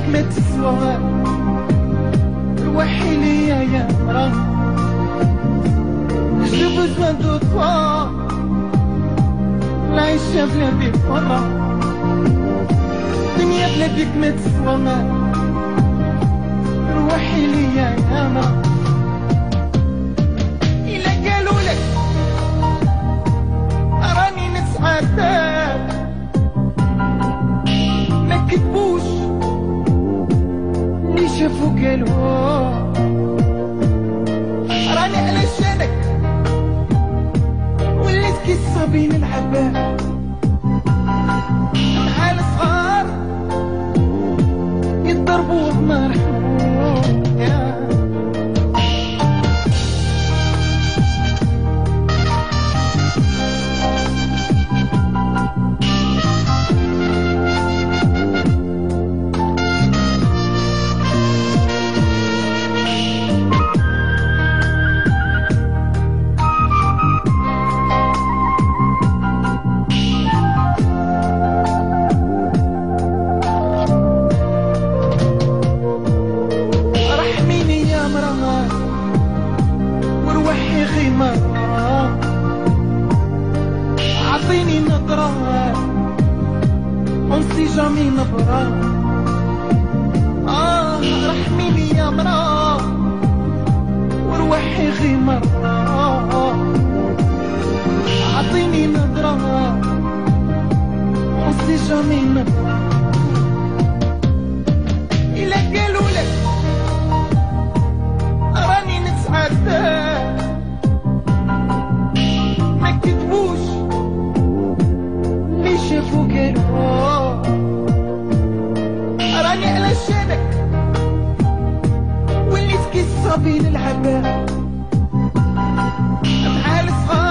بيك ما تسوى روحي ليا يا مرا جو بوزوان دو توا العيشة بلا بيك مرة دنيا بلا بيك ما تسوى روحي ليا يا مرا إلا قالولك راني نتعذب ما كتبوش اللي شافو قالوا راني علشانك وليت كي الصبي نلعب مع الصغار يضربوا بمرحوم يا عطيني نظرة ونسي جامي نبرة رحميني يا مرا وروحي غي مرة عطيني نظرة ونسي جامي نبرة إلا قالولك راني نتعذب ما كتبوش اللي شافو قالوا راني علشانك وليت كي الصبي نلعب مع الصغار